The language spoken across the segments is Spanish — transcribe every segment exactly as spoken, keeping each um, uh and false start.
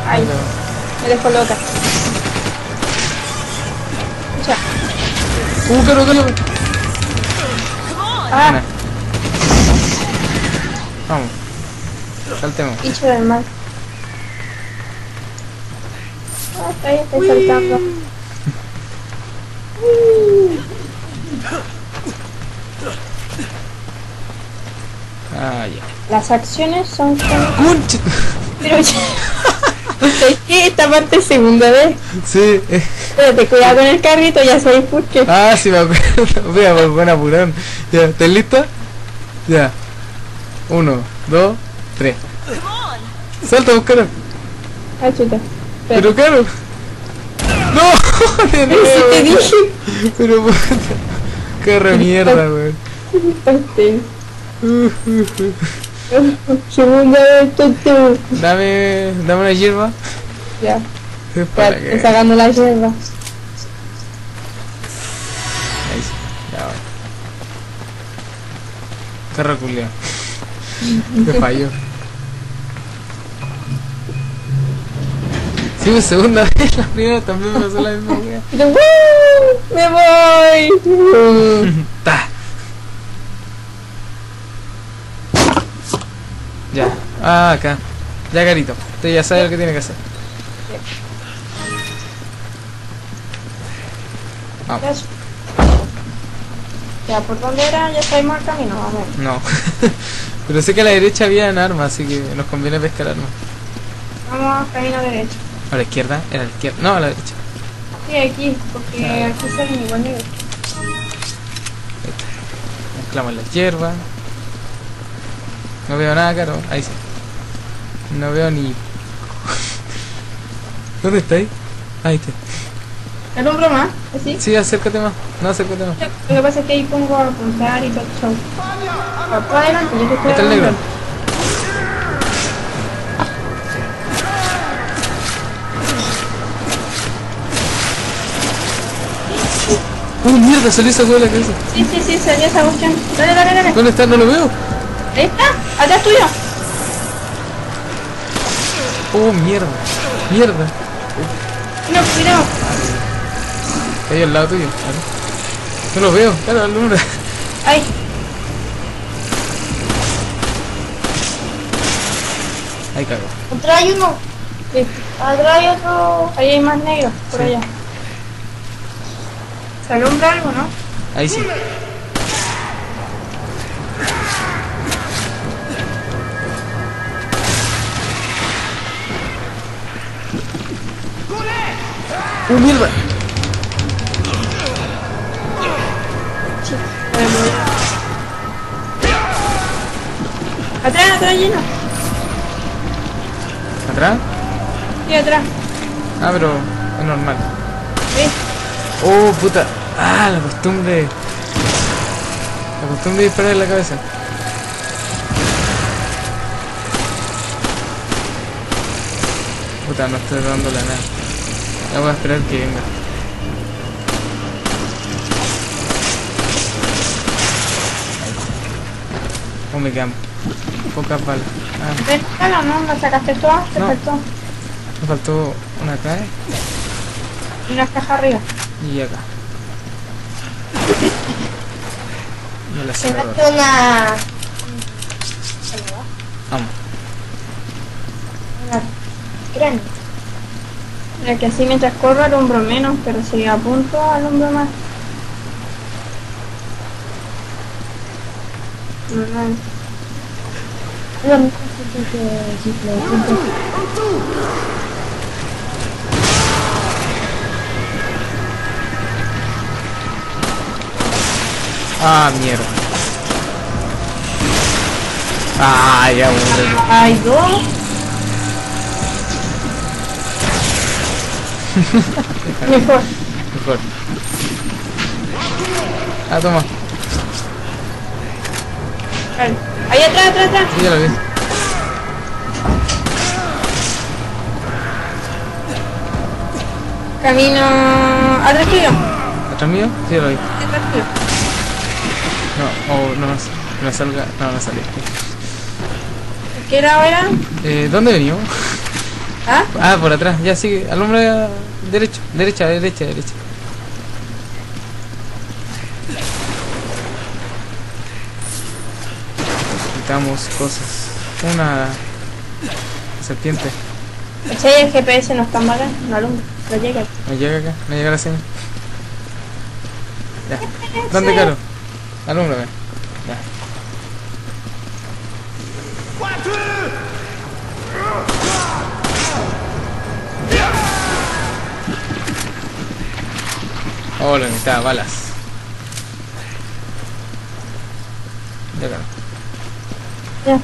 Ay, me descoloca. Escucha. Uh, caro, caro. Ah, Buena. Vamos. Saltemos. bicho del mal. Ah, está ahí, estoy saltando. Ah, ya. Las acciones son con... ¡Concha! Pero ya... ¿Sabes qué? Esta parte es segunda vez. Sí. eh. Espérate, cuidado con el carrito, ya sabéis por qué. Ah, sí, me acuerdo. Vea, pues buen apurón. Ya, ¿estás lista? Ya. Uno, dos, tres. Salta, pues, caro. Ah, chuta. Pero, caro. ¡No! De Pero si te nuevo. dije. Pero, puta. Carre mierda, weón. Este. Segunda vez, tonto. Dame, dame una hierba. Ya, Es ya para estoy que... sacando la hierba. Ahí sí, ya va. Carro culiao. Me falló. Sí, pues segunda vez, la primera también me pasó la misma wea. Y tú, ¡woo! ¡Me voy! Ta. Ya. Ah, acá. Ya, carito. Usted ya sabe lo que tiene que hacer. Vamos. Ya, ¿por dónde era? Ya sabemos el camino, vamos. No. Pero sé que a la derecha había armas, así que nos conviene pescar armas. Vamos camino derecho. ¿A la izquierda? ¿Era a la izquierda? No, a la derecha. Sí, aquí, porque Ah. aquí salen igual nivel. Mezclamos la hierba. No veo nada, caro. Ahí sí. No veo ni... ¿Dónde estáis? Ahí está. ¿El hombro más? ¿Así? Sí, acércate más. No, acércate más. Lo que pasa es que ahí pongo a apuntar y todo el show. Por todo adelante, yo te estoy Ahí está el negro. adelante. ¡Uh, mierda! Salió esa hueá de la cabeza. Sí, sí, sí, salió esa cuestión. Dale, dale, dale. ¿Dónde está? No lo veo. Ahí está, atrás tuyo. ¡Oh, mierda! ¡Mierda! No, cuidado. Está ahí al lado tuyo. Vale. No lo veo. Claro, alumbra. Ahí. Ahí cago. Atrás hay uno. Sí. Atrás hay otro. Ahí hay más negros, por Sí. allá. ¿Se alumbra algo, no? Ahí sí. ¡Uh, mierda! Sí. Atrás, atrás lleno. ¿Atrás? Sí, atrás. Ah, pero es normal. Sí. ¡Oh, puta! ¡Ah, la costumbre! La costumbre de disparar en la cabeza. Puta, no estoy dándole a nada. Ya voy a esperar que venga. Oh, me quedan pocas balas. Ah, ¿Ves? Claro, no, no sacaste todas, te No. faltó. me faltó una acá Y unas cajas arriba. y acá. No la Se sé. me hace una. Vamos. Una cráneo. Mira que así mientras corro alumbro menos, pero si apunto alumbro más. Normal. Lo mismo que si lo apunto. Ah, mierda. Ah, ya, bueno. Hay dos. Mejor. Mejor. Ah, toma. Vale. Ahí atrás, atrás, atrás. Sí, ya lo vi. Camino. Atrás tuyo. ¿Atrás mío? Sí, ya lo vi. Atrás tuyo. No, oh, no, que me salga. No, no salió. ¿Qué lado era? Eh, ¿dónde venimos? ¿Ah? Ah, por atrás, ya sigue, alumbra derecho, derecha, derecha, derecha. Quitamos cosas. Una serpiente. ¿Cachai? El G P S no está mal, no alumbra, no llega. No llega acá, no llega la señal. Ya. ¿Dónde, Caro? Alúmbrame. Ya. Oh, la mitad, balas. Ya, Caro. Ya,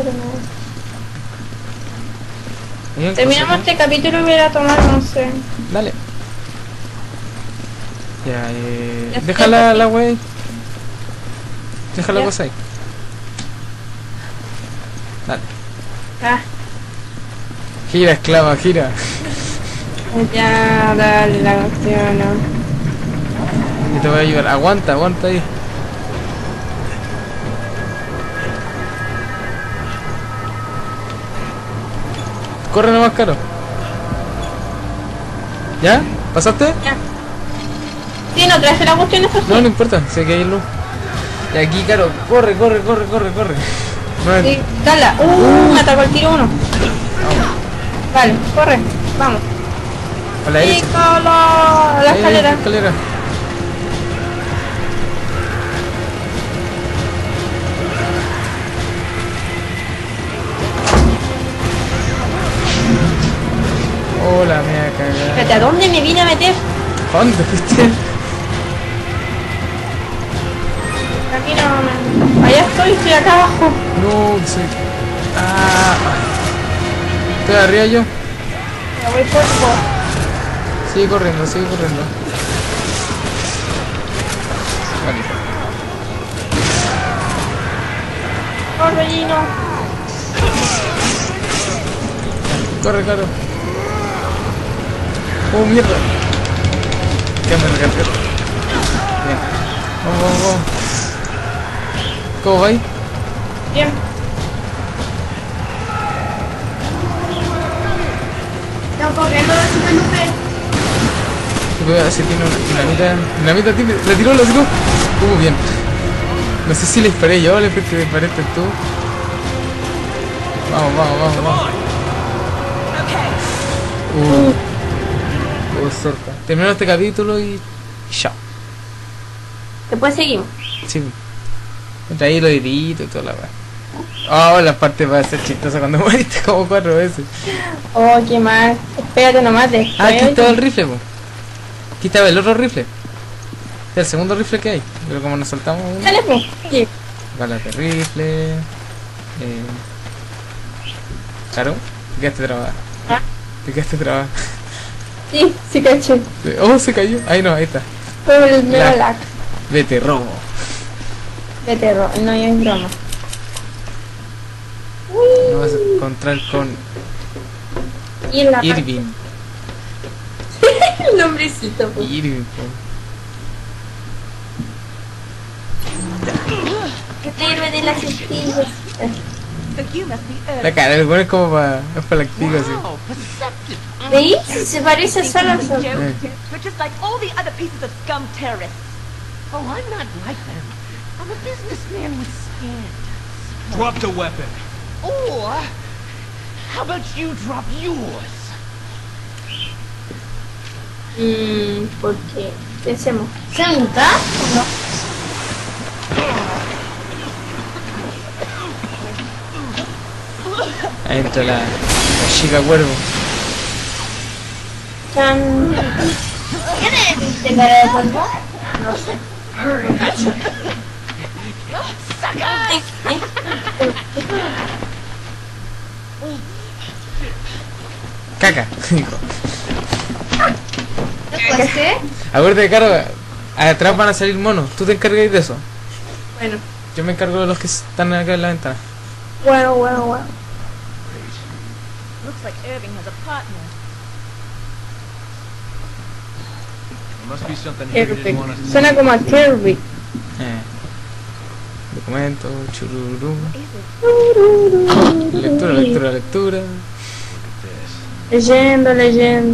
terminamos este capítulo y voy a ir a tomar, no sé. Dale. Ya, eh... Ya, deja ya, la, ya. la wey. Deja la Ya. cosa ahí. Dale. Ah, Gira, esclava, gira. ya, dale la cuestión, ¿no? Yo te voy a ayudar. Aguanta, aguanta ahí. Corre nomás, Caro. ¿Ya? ¿Pasaste? Ya. Sí, no traes la cuestión, eso sí. No, no importa, sé que hay luz. Y aquí, Caro, corre, corre, corre, corre, corre. No es- Sí, dala. Uh, me atacó el tiro uno. Vale, corre, vamos. A la derecha. Pícalo, a la Ahí, escalera. escalera. Hola, me voy a cagar. Espérate, ¿a dónde me vine a meter? ¿Dónde fuiste? Aquí no me... Allá estoy, estoy acá abajo. No, soy... Ah, estoy arriba yo. Me voy por por. Sigue corriendo, sigue corriendo. Vale. Corre, Gino. Corre, Caro. Oh, mierda. Ya me recargué. Bien. Vamos, vamos, vamos. ¿Cómo va ahí? Bien. Estamos corriendo la chica Lupe. Si tiene una dinamita. Dinamita tiene. La tiró, la tiró. Uh, bien. No sé si le disparé yo o le disparaste tú. Vamos, vamos, vamos, vamos. Uh. Uh, cerca. Terminamos este capítulo y. y chao. Después seguimos. Sí. Entra ahí los deditos y toda la weá. Oh, la parte va a ser chistosa cuando moriste como cuatro veces. Oh, qué mal. Espérate nomás después. Ah, aquí estaba el rifle, po. Aquí estaba el otro rifle. Este es el segundo rifle que hay. Pero como nos saltamos uno. Dale, pues. Sí. Balas de rifle. Eh. Claro, te quedaste trabada. Ah. Te quedaste trabada. Sí, sí caché. Oh, se cayó. Ahí no, ahí está. Fue el La- mero lag. Vete, robo. De terror. No, es broma. Nos vas a encontrar con Y en la Irving. el nombrecito, pues. Irving, po. El héroe de las estrellas. La cara, el bueno es como para. Es para la activa, así. ¿Veis? Se parece a Salazar. Eh. We're just like all the other pieces of scum terrorists. Oh, I'm not like them. I'm a businessman with scandals. Drop the weapon. Or, how about you drop yours? Mmm, ¿por qué? Pensemos. ¿Santa? No. Ahí entra la, la chica cuervo. Chan. ¿Quién es? ¿De cara de polvo? No sé. Caca, dijo. ¿Qué sé? Acuérdate, Caro, atrás van a salir monos. Tú te encargas de eso. Bueno. Yo me encargo de los que están acá en la ventana. Bueno, bueno, bueno. Looks like Irving has a partner. There must be something here you didn't want us Kirby. to Suena como a Kirby. Eh. Documento, chururú. What is it? Lectura, lectura, lectura. see. Leyendo, leyendo.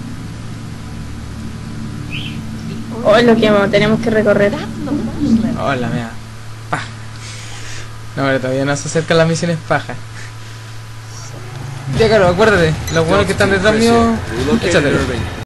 Oh, es lo que tenemos que recorrer. Oh, la mea. Paja. No, pero todavía no se acercan las misiones paja. Ya, claro, acuérdate. Los buenos que están detrás mío, échatelo.